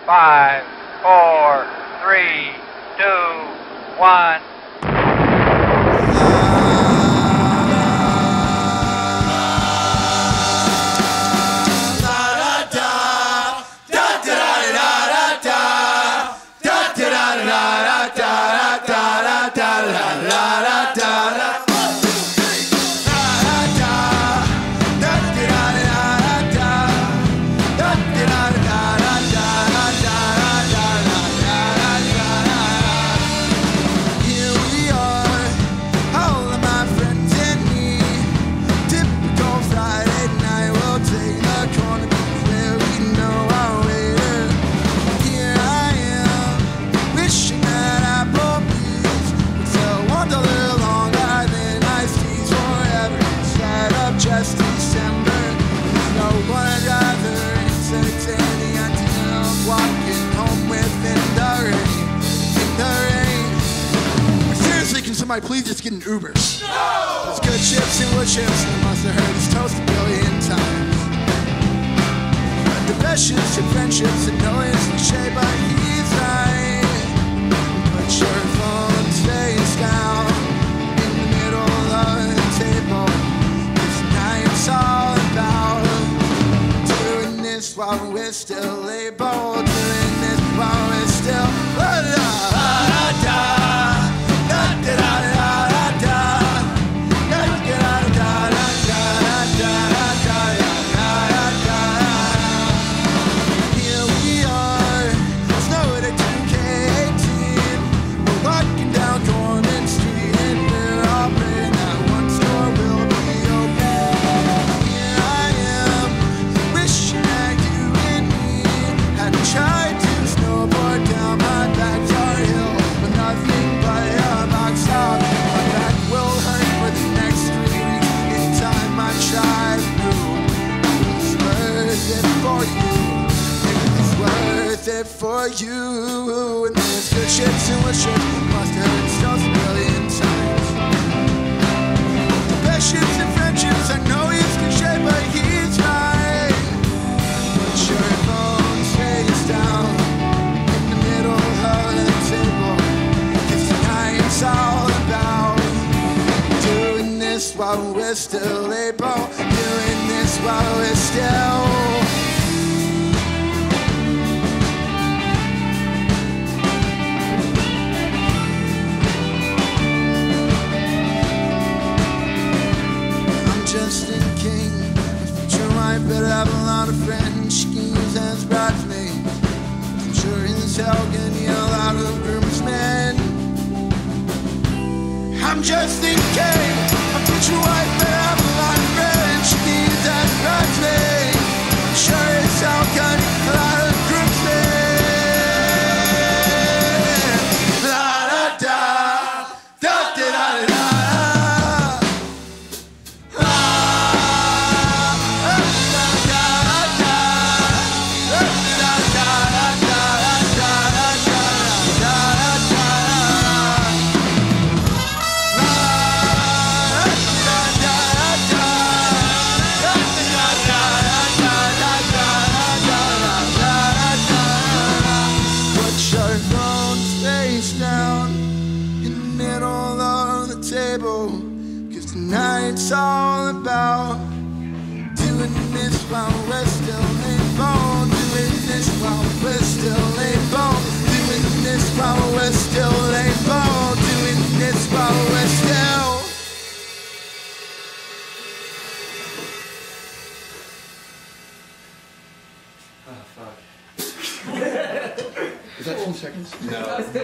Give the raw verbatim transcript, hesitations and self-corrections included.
Five, four, three, two, one. Just December, no one I'd rather entertain the idea of walking home within the rain, in the rain. But seriously, can somebody please just get an Uber? No! There's good chips and wood chips, and I must have heard his toast a billion times. The best ships and friendships, and no it's cliche, but he's right. Put your phone face down in the middle of the table. It's all about doing this while we're still able, doing this while we're still la da da da da da da da da da. Here we are, snowed at two K eighteen. We're walking down Gorman Street and we're all praying that one store will be open. Tried to snowboard down my backyard hill, but nothing but a box top. My back will hurt for the next three weeks. Anytime I try to move, it's worth it for you. It was worth it for you. And there's good ships and wood ships, must have heard stuff a million times. The best ships and friendships, I know he's cliche, but he's right. Put your phone face down in the middle of the table, 'cause tonight it's all about doing this while we're still able, doing this while we're still. I'm just thinking, my future wife better have a lot of friends she can use as bridesmaids. I'm sure as hell gonna yell out of groomsmen. I'm just thinking, my future wife better have a lot of friends she can use as bridesmaids. I'm sure as hell gonna yell out of groomsmen. La da da, da da da da. It's all about doing this while we're still able, doing this while we're still able, doing this while we're still able, doing this while we're still. Oh, fuck. Is that two seconds? No.